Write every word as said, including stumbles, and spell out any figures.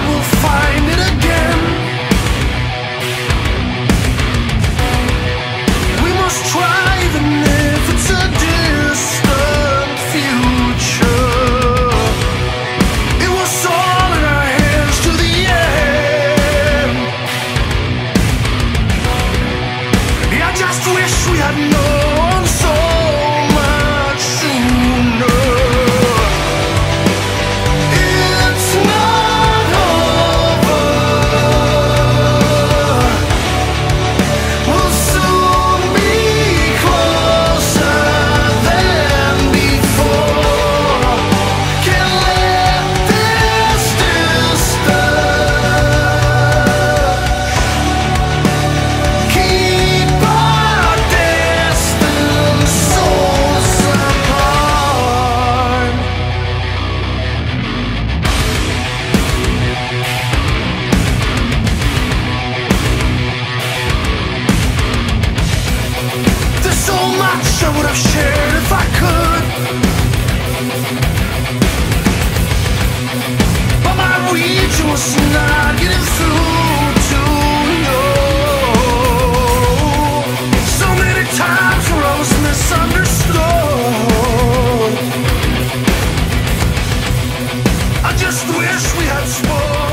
we'll find it again. We must try even if it's a distant future. It was all in our hands to the end. I just wish we had known so much sooner. It's not over. We'll soon be closer than before. Can't let this distance keep our distant souls apart. There's so much I would have shared if I could, but my reach was not getting through to you. So many times where I was misunderstood. I just wish we had spoken.